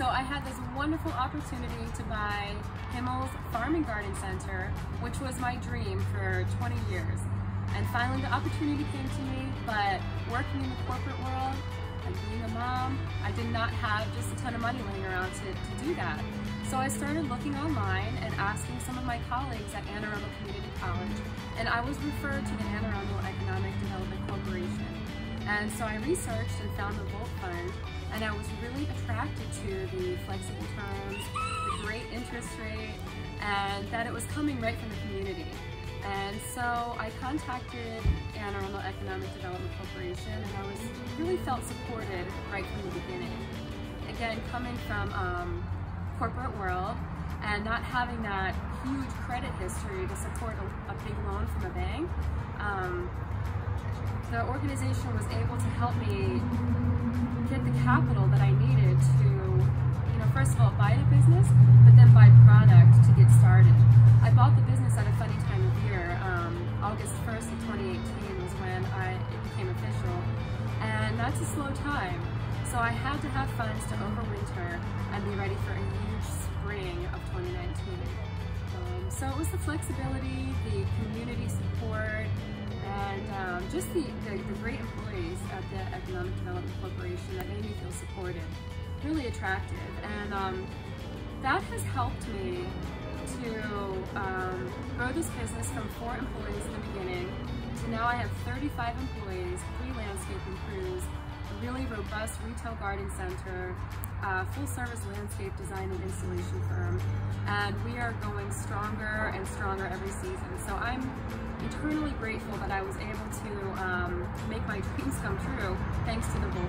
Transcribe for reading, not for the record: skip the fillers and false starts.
I had this wonderful opportunity to buy Himmel's Farm and Garden Center, which was my dream for 20 years. And finally the opportunity came to me, but working in the corporate world and being a mom, I did not have just a ton of money laying around to do that. So I started looking online and asking some of my colleagues at Arundel Community College, and I was referred to the Arundel Economic Development Corporation. And so I researched and found the Volt Fund, and I was really attracted to the flexible terms, the great interest rate, and that it was coming right from the community. And so I contacted Arundel Economic Development Corporation, and I really felt supported right from the beginning. Again, coming from corporate world and not having that huge credit history to support a big loan from a bank, the organization was able to help me get the capital that I needed to, first of all, buy the business, but then buy product to get started. I bought the business at a funny time of year. August 1st of 2018 was when it became official, and that's a slow time. So I had to have funds to overwinter and be ready for a huge spring of 2019. So it was the flexibility, the community support, and just the great employees at the Economic Development Corporation that made me feel supported, really attractive. And that has helped me to grow this business from 4 employees in the beginning to now I have 35 employees, 3 landscaping crews, a really robust retail garden center, full-service landscape design and installation firm, and we are going stronger and stronger every season. So I'm eternally grateful that I was able to make my dreams come true thanks to the Volt